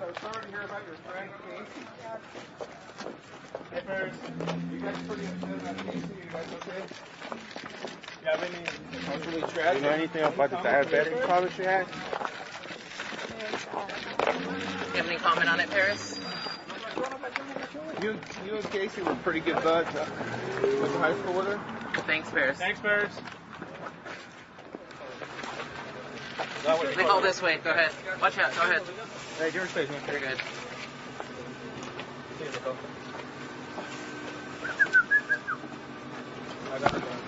sorry to hear about your friend Casey. Hey, Ferris. You guys pretty upset about Casey? You guys okay? You have any really tragic? You know anything about the diabetic problem she had? You have any comment on it, Paris? You and Casey were pretty good buds. You went to high school with her? Thanks, Paris. Thanks, Ferris. They hold this way. Go ahead. Watch out. Go ahead. Hey, give her space, man. You're good. See you, Nicole. I got it.